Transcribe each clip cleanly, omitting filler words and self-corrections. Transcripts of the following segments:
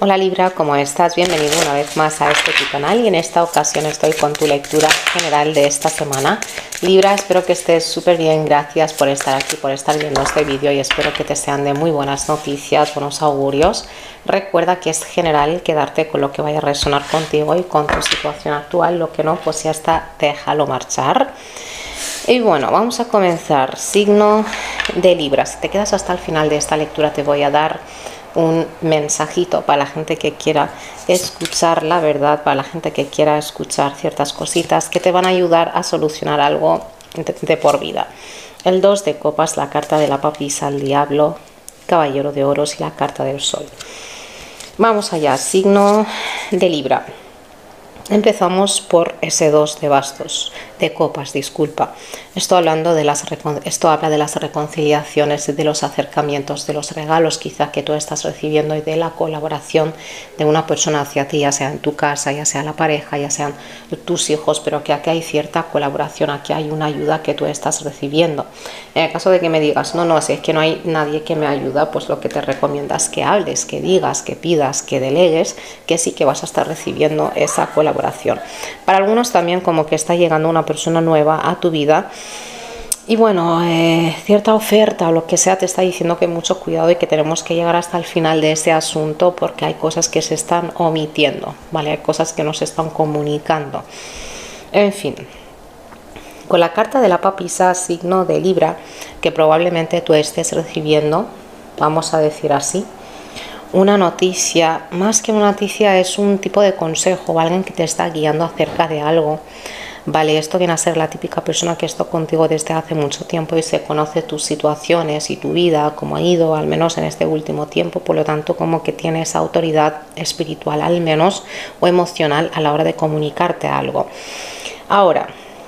Hola Libra, ¿cómo estás? Bienvenido una vez más a este tu canal y en esta ocasión estoy con tu lectura general de esta semana. Libra, espero que estés súper bien, gracias por estar aquí, por estar viendo este vídeo y espero que te sean de muy buenas noticias, buenos augurios. Recuerda que es general quedarte con lo que vaya a resonar contigo y con tu situación actual, lo que no, pues ya está, déjalo marchar. Y bueno, vamos a comenzar. Signo de Libra, si te quedas hasta el final de esta lectura te voy a dar un mensajito para la gente que quiera escuchar la verdad, para la gente que quiera escuchar ciertas cositas que te van a ayudar a solucionar algo de por vida. El 2 de copas, la carta de la papisa, el diablo, caballero de oros y la carta del sol. Vamos allá, signo de Libra. Empezamos por ese 2 de bastos, de copas, disculpa. Esto habla de las reconciliaciones, de los acercamientos, de los regalos quizá que tú estás recibiendo y de la colaboración de una persona hacia ti, ya sea en tu casa, ya sea la pareja, ya sean tus hijos, pero que aquí hay cierta colaboración, aquí hay una ayuda que tú estás recibiendo. En el caso de que me digas, no, si es que no hay nadie que me ayuda, pues lo que te recomiendo es que hables, que digas, que pidas, que delegues, que sí que vas a estar recibiendo esa colaboración. Para algunos también como que está llegando una persona nueva a tu vida y bueno, cierta oferta o lo que sea te está diciendo que mucho cuidado y que tenemos que llegar hasta el final de ese asunto porque hay cosas que se están omitiendo, ¿vale? Hay cosas que no se están comunicando. En fin, con la carta de la papisa, signo de Libra, que probablemente tú estés recibiendo, vamos a decir así, una noticia, más que una noticia es un tipo de consejo, alguien que te está guiando acerca de algo, vale, esto viene a ser la típica persona que está contigo desde hace mucho tiempo y se conoce tus situaciones y tu vida, cómo ha ido, al menos en este último tiempo, por lo tanto como que tiene esa autoridad espiritual al menos o emocional a la hora de comunicarte algo. Ahora,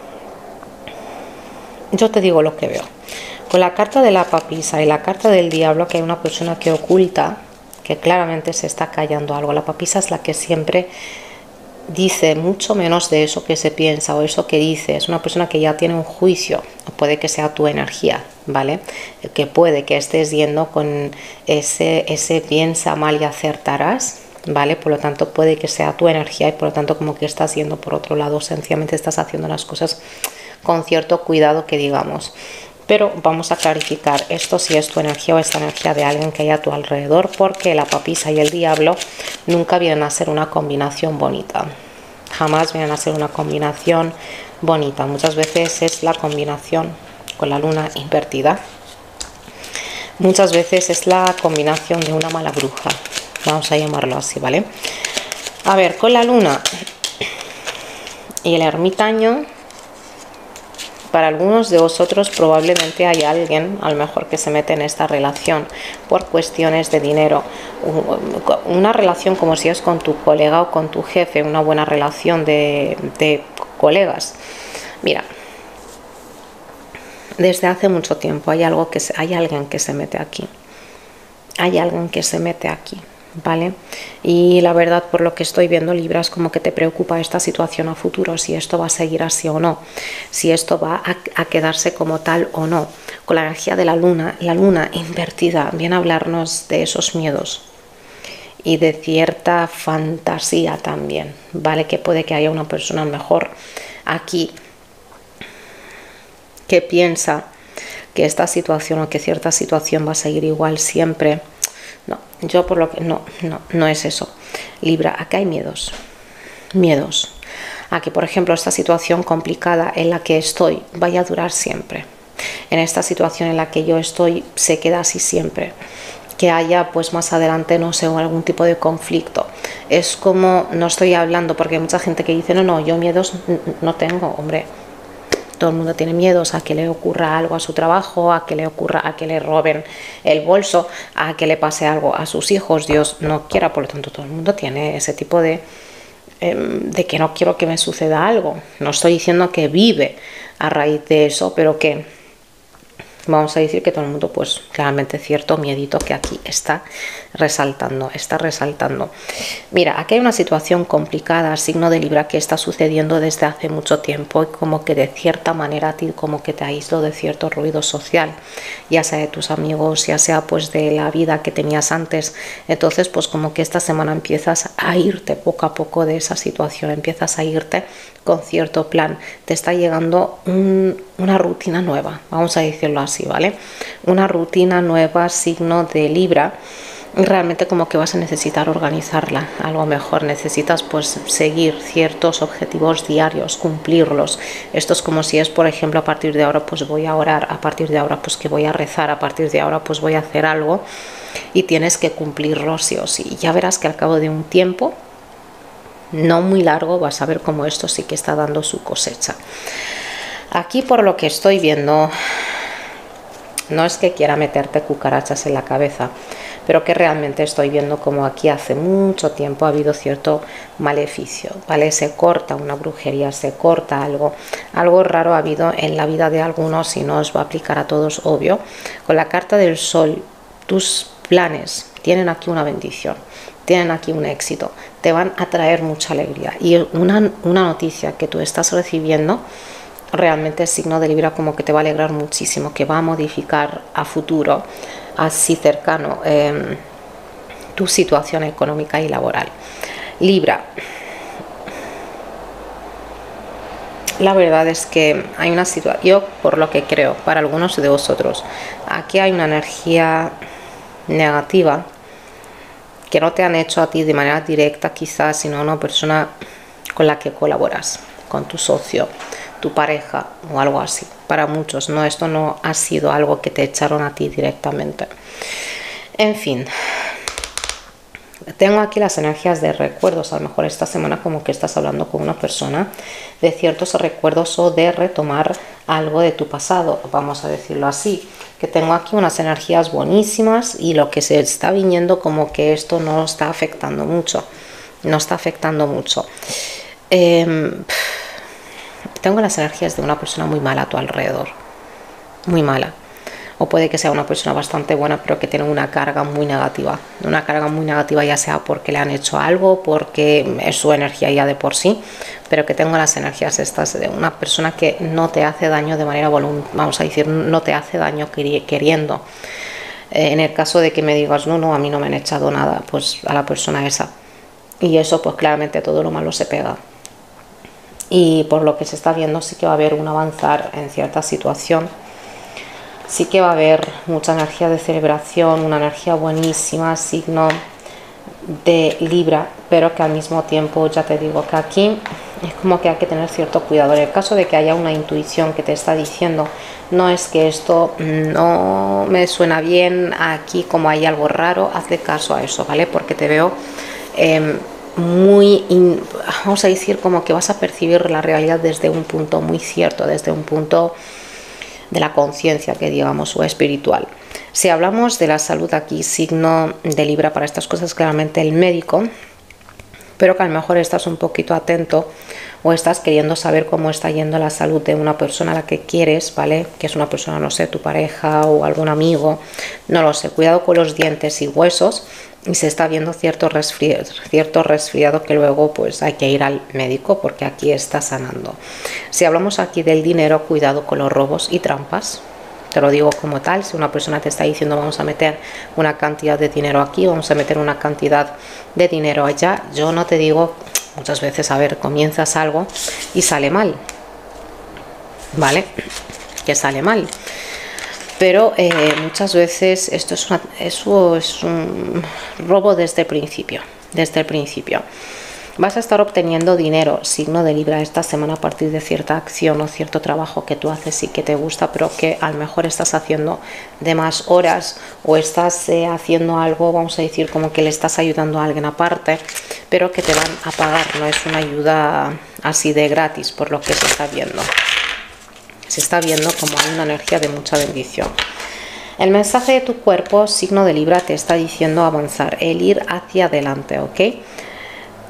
yo te digo lo que veo, con la carta de la papisa y la carta del diablo, que hay una persona que oculta, que claramente se está callando algo. La papisa es la que siempre dice mucho menos de eso que se piensa o eso que dice. Es una persona que ya tiene un juicio, puede que sea tu energía, ¿vale? Que puede que estés yendo con ese piensa mal y acertarás, ¿vale? Por lo tanto puede que sea tu energía y por lo tanto como que estás yendo por otro lado, sencillamente estás haciendo las cosas con cierto cuidado, que digamos. Pero vamos a clarificar esto, si es tu energía o esta energía de alguien que hay a tu alrededor, porque la papisa y el diablo nunca vienen a ser una combinación bonita. Jamás vienen a ser una combinación bonita. Muchas veces es la combinación con la luna invertida. Muchas veces es la combinación de una mala bruja. Vamos a llamarlo así, ¿vale? A ver, con la luna y el ermitaño, para algunos de vosotros probablemente hay alguien, a lo mejor, que se mete en esta relación por cuestiones de dinero. Una relación como si es con tu colega o con tu jefe, una buena relación de colegas. Mira, desde hace mucho tiempo hay alguien que se mete aquí. Hay alguien que se mete aquí. ¿Vale? Y la verdad, por lo que estoy viendo, Libra, es como que te preocupa esta situación a futuro, si esto va a seguir así o no, si esto va a quedarse como tal o no. Con la energía de la luna invertida viene a hablarnos de esos miedos y de cierta fantasía también, ¿vale? Que puede que haya una persona mejor aquí que piensa que esta situación o que cierta situación va a seguir igual siempre. No, yo por lo que no es eso. Libra, acá hay miedos a que, por ejemplo, esta situación complicada en la que estoy vaya a durar siempre. En esta situación en la que yo estoy se queda así siempre. Que haya pues más adelante, no sé, algún tipo de conflicto. Es como, no estoy hablando porque hay mucha gente que dice, no, yo miedos no tengo, hombre. Todo el mundo tiene miedos a que le ocurra algo a su trabajo, a que le roben el bolso, a que le pase algo a sus hijos. Dios no quiera, por lo tanto todo el mundo tiene ese tipo de que no quiero que me suceda algo. No estoy diciendo que vive a raíz de eso, pero que vamos a decir que todo el mundo, pues claramente cierto miedito que aquí está resaltando, Mira, aquí hay una situación complicada, signo de Libra, que está sucediendo desde hace mucho tiempo y como que de cierta manera a ti como que te aíslo de cierto ruido social, ya sea de tus amigos, ya sea pues de la vida que tenías antes. Entonces pues como que esta semana empiezas a irte poco a poco de esa situación, empiezas a irte con cierto plan, te está llegando una rutina nueva, vamos a decirlo así, ¿vale? Una rutina nueva, signo de Libra. Realmente como que vas a necesitar organizarla algo mejor, necesitas pues seguir ciertos objetivos diarios, cumplirlos. Esto es como si es, por ejemplo, a partir de ahora pues voy a orar, a partir de ahora pues que voy a rezar, a partir de ahora pues voy a hacer algo y tienes que cumplirlo sí o sí. Ya verás que al cabo de un tiempo no muy largo vas a ver cómo esto sí que está dando su cosecha. Aquí por lo que estoy viendo, no es que quiera meterte cucarachas en la cabeza, pero que realmente estoy viendo como aquí hace mucho tiempo ha habido cierto maleficio, ¿vale? Se corta una brujería, se corta algo raro ha habido en la vida de algunos y no os va a aplicar a todos, obvio. Con la carta del sol, tus planes tienen aquí una bendición, tienen aquí un éxito, te van a traer mucha alegría y una noticia que tú estás recibiendo realmente el signo de Libra como que te va a alegrar muchísimo, que va a modificar a futuro, así cercano, tu situación económica y laboral. Libra, la verdad es que hay una situación, yo por lo que creo, para algunos de vosotros, aquí hay una energía negativa que no te han hecho a ti de manera directa quizás, sino a una persona con la que colaboras, con tu socio, tu pareja o algo así. Para muchos, no, esto no ha sido algo que te echaron a ti directamente. En fin, tengo aquí las energías de recuerdos. A lo mejor esta semana como que estás hablando con una persona de ciertos recuerdos o de retomar algo de tu pasado, vamos a decirlo así, que tengo aquí unas energías buenísimas y lo que se está viniendo como que esto no está afectando mucho, tengo las energías de una persona muy mala a tu alrededor, muy mala. O puede que sea una persona bastante buena, pero que tiene una carga muy negativa. Una carga muy negativa ya sea porque le han hecho algo, porque es su energía ya de por sí, pero que tengo las energías estas de una persona que no te hace daño de manera voluntaria, vamos a decir, no te hace daño queriendo. En el caso de que me digas, no, a mí no me han echado nada, pues a la persona esa. Y eso pues claramente todo lo malo se pega. Y por lo que se está viendo sí que va a haber un avanzar en cierta situación, sí que va a haber mucha energía de celebración, una energía buenísima, signo de Libra, pero que al mismo tiempo ya te digo que aquí es como que hay que tener cierto cuidado. En el caso de que haya una intuición que te está diciendo, no es que esto no me suena bien, aquí como hay algo raro, hazle caso a eso, ¿vale? Porque te veo vamos a decir como que vas a percibir la realidad desde un punto muy cierto, desde un punto de la conciencia, que digamos, o espiritual. Si hablamos de la salud aquí, signo de Libra para estas cosas, claramente el médico, pero que a lo mejor estás un poquito atento o estás queriendo saber cómo está yendo la salud de una persona a la que quieres, ¿vale? Que es una persona, no sé, tu pareja o algún amigo, no lo sé. Cuidado con los dientes y huesos, y se está viendo cierto resfriado que luego pues hay que ir al médico porque aquí está sanando. Si hablamos aquí del dinero, cuidado con los robos y trampas. Te lo digo como tal, si una persona te está diciendo vamos a meter una cantidad de dinero aquí, vamos a meter una cantidad de dinero allá, yo no te digo muchas veces, a ver, comienzas algo y sale mal, ¿vale? Que sale mal. Pero muchas veces esto es un robo desde el principio, Vas a estar obteniendo dinero, signo de Libra, esta semana a partir de cierta acción o cierto trabajo que tú haces y que te gusta, pero que a lo mejor estás haciendo de más horas o estás haciendo algo, vamos a decir, como que le estás ayudando a alguien aparte, pero que te van a pagar, no es una ayuda así de gratis, por lo que se está viendo. Se está viendo como hay una energía de mucha bendición. El mensaje de tu cuerpo, signo de Libra, te está diciendo avanzar, el ir hacia adelante, ¿ok?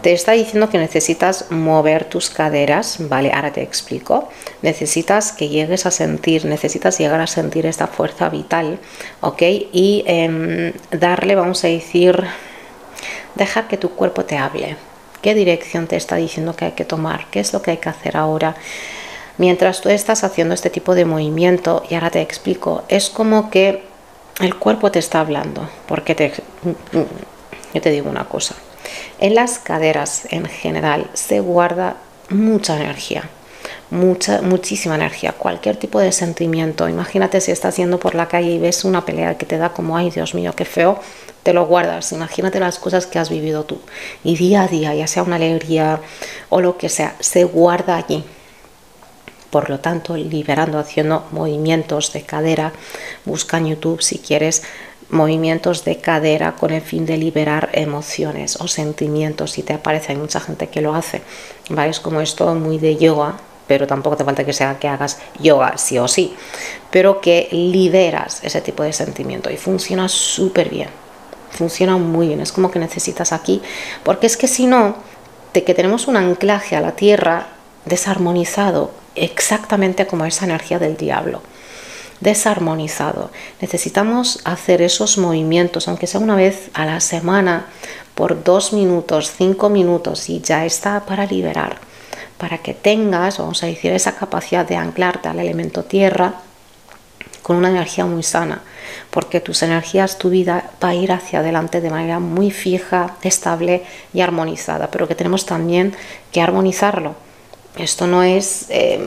Te está diciendo que necesitas mover tus caderas, ¿vale? Ahora te explico. Necesitas que llegues a sentir, necesitas llegar a sentir esta fuerza vital, ¿ok? Y darle, vamos a decir, dejar que tu cuerpo te hable. ¿Qué dirección te está diciendo que hay que tomar? ¿Qué es lo que hay que hacer ahora? Mientras tú estás haciendo este tipo de movimiento, y ahora te explico, es como que el cuerpo te está hablando, porque yo te digo una cosa. En las caderas en general se guarda mucha energía, muchísima energía, cualquier tipo de sentimiento. Imagínate si estás yendo por la calle y ves una pelea que te da como, ay Dios mío, qué feo, te lo guardas. Imagínate las cosas que has vivido tú y día a día, ya sea una alegría o lo que sea, se guarda allí. Por lo tanto, liberando, haciendo movimientos de cadera, busca en YouTube si quieres movimientos de cadera con el fin de liberar emociones o sentimientos. Si te aparece, hay mucha gente que lo hace, ¿vale? Es como esto muy de yoga, pero tampoco te falta que sea que hagas yoga sí o sí, pero que liberas ese tipo de sentimiento y funciona súper bien, funciona muy bien. Es como que necesitas aquí, porque es que si no, de que tenemos un anclaje a la tierra desarmonizado, exactamente como esa energía del diablo. Desarmonizado. Necesitamos hacer esos movimientos, aunque sea una vez a la semana, por 2 minutos, 5 minutos, y ya está, para liberar, para que tengas, vamos a decir, esa capacidad de anclarte al elemento tierra con una energía muy sana, porque tus energías, tu vida va a ir hacia adelante de manera muy fija, estable y armonizada, pero que tenemos también que armonizarlo. Esto no es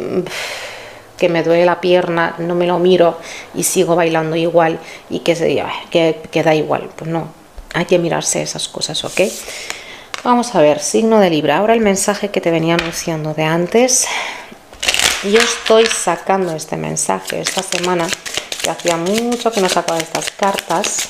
que me duele la pierna, no me lo miro y sigo bailando igual y que da igual. Pues no, hay que mirarse esas cosas, ¿ok? Vamos a ver, signo de Libra. Ahora el mensaje que te venía anunciando de antes. Yo estoy sacando este mensaje esta semana, que hacía mucho que no sacaba estas cartas.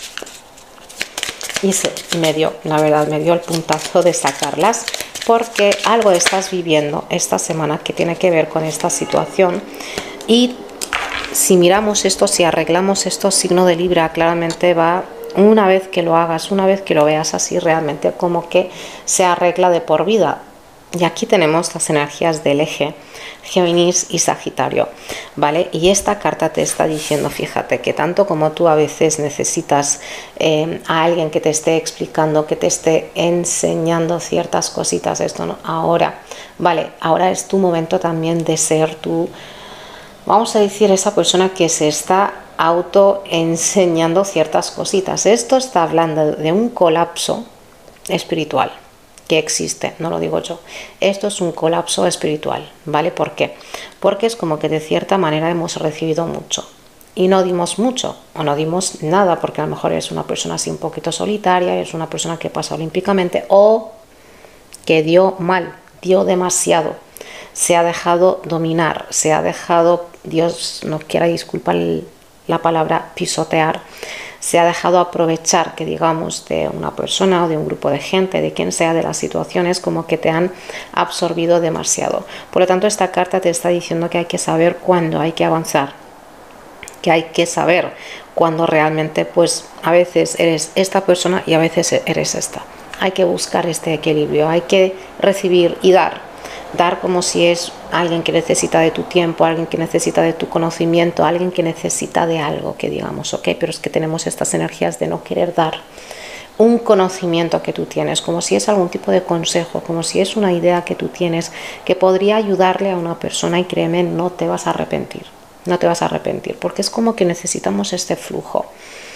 Y la verdad, me dio el puntazo de sacarlas, porque algo estás viviendo esta semana que tiene que ver con esta situación. Y si miramos esto, si arreglamos esto, signo de Libra, claramente va, una vez que lo hagas, una vez que lo veas así, realmente como que se arregla de por vida. Y aquí tenemos las energías del eje Géminis y Sagitario, ¿vale? Y esta carta te está diciendo, fíjate, que tanto como tú a veces necesitas a alguien que te esté explicando, que te esté enseñando ciertas cositas, esto no, ahora, ¿vale? Ahora es tu momento también de ser tú, vamos a decir, esa persona que se está auto enseñando ciertas cositas. Esto está hablando de un colapso espiritual que existe, no lo digo yo. Esto es un colapso espiritual, ¿vale? ¿Por qué? Porque es como que de cierta manera hemos recibido mucho y no dimos mucho o no dimos nada, porque a lo mejor es una persona así un poquito solitaria, es una persona que pasa olímpicamente o que dio mal, dio demasiado, se ha dejado dominar, se ha dejado, Dios no quiera disculpar la palabra, pisotear, se ha dejado aprovechar, que digamos, de una persona o de un grupo de gente, de quien sea, de las situaciones, como que te han absorbido demasiado. Por lo tanto, esta carta te está diciendo que hay que saber cuándo hay que avanzar, que hay que saber cuándo realmente, pues a veces eres esta persona y a veces eres esta. Hay que buscar este equilibrio, hay que recibir y dar como si es alguien que necesita de tu tiempo, alguien que necesita de tu conocimiento, alguien que necesita de algo, que digamos, ok, pero es que tenemos estas energías de no querer dar un conocimiento que tú tienes, como si es algún tipo de consejo, como si es una idea que tú tienes que podría ayudarle a una persona, y créeme, no te vas a arrepentir, no te vas a arrepentir, porque es como que necesitamos este flujo.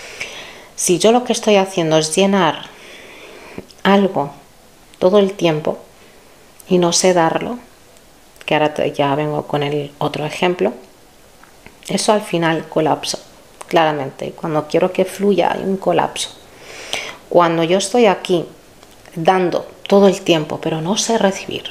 Si yo lo que estoy haciendo es llenar algo todo el tiempo y no sé darlo, que ahora ya vengo con el otro ejemplo, eso al final colapso, claramente. Cuando quiero que fluya hay un colapso. Cuando yo estoy aquí dando todo el tiempo, pero no sé recibir,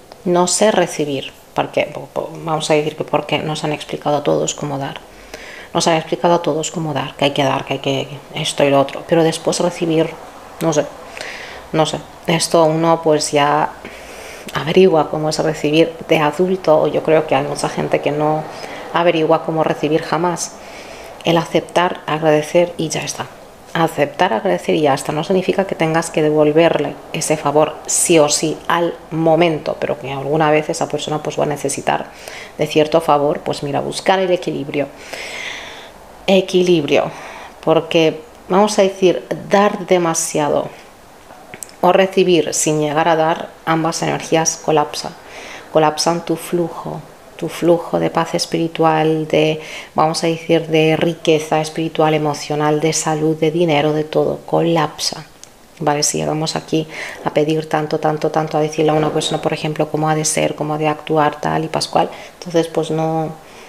porque vamos a decir que porque nos han explicado a todos cómo dar, que hay que dar, que hay que esto y lo otro, pero después recibir, no sé, esto uno pues ya averigua cómo es recibir de adulto. Yo creo que hay mucha gente que no averigua cómo recibir jamás. El aceptar, agradecer y ya está. aceptar, agradecer y ya está. No significa que tengas que devolverle ese favor sí o sí al momento, pero que alguna vez esa persona pues va a necesitar de cierto favor. Pues mira, buscar el equilibrio. Equilibrio, porque vamos a decir, dar demasiado o recibir sin llegar a dar, ambas energías colapsan tu flujo de paz espiritual, de, vamos a decir, de riqueza espiritual, emocional, de salud, de dinero, de todo, colapsa. Vale, si llegamos aquí a pedir tanto, a decirle a una persona, por ejemplo, cómo ha de ser, cómo ha de actuar, tal y pascual, entonces pues no,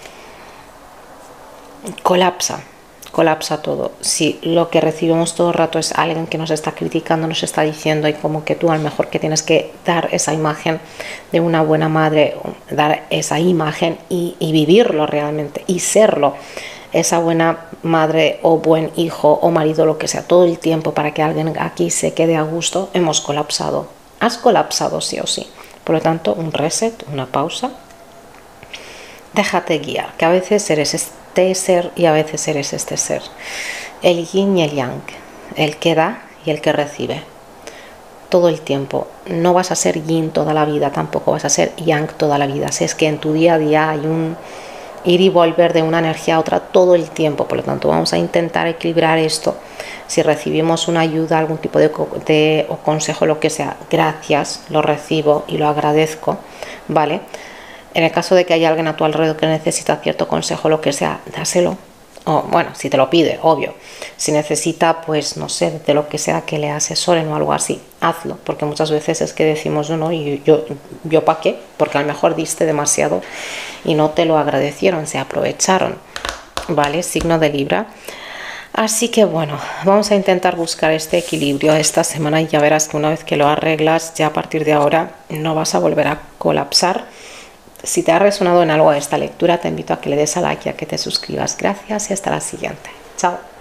colapsa todo. Si lo que recibimos todo el rato es alguien que nos está criticando, nos está diciendo, y como que tú a lo mejor que tienes que dar esa imagen de una buena madre, dar esa imagen y vivirlo realmente y serlo, esa buena madre o buen hijo o marido, lo que sea, todo el tiempo para que alguien aquí se quede a gusto, hemos colapsado. Has colapsado sí o sí. Por lo tanto, un reset, una pausa. Déjate guiar, que a veces eres este ser y a veces eres este ser. El yin y el yang, el que da y el que recibe. Todo el tiempo. No vas a ser yin toda la vida, tampoco vas a ser yang toda la vida. Si es que en tu día a día hay un ir y volver de una energía a otra todo el tiempo. Por lo tanto, vamos a intentar equilibrar esto. Si recibimos una ayuda, algún tipo de o consejo, lo que sea, gracias, lo recibo y lo agradezco, ¿vale? En el caso de que haya alguien a tu alrededor que necesita cierto consejo, lo que sea, dáselo. O, bueno, si te lo pide, obvio. Si necesita, pues no sé, de lo que sea que le asesoren o algo así, hazlo. Porque muchas veces es que decimos, no, y yo ¿para qué? Porque a lo mejor diste demasiado y no te lo agradecieron, se aprovecharon. ¿Vale? Signo de Libra. Así que bueno, vamos a intentar buscar este equilibrio esta semana y ya verás que una vez que lo arreglas, ya a partir de ahora no vas a volver a colapsar. Si te ha resonado en algo esta lectura, te invito a que le des a like y a que te suscribas. Gracias y hasta la siguiente. Chao.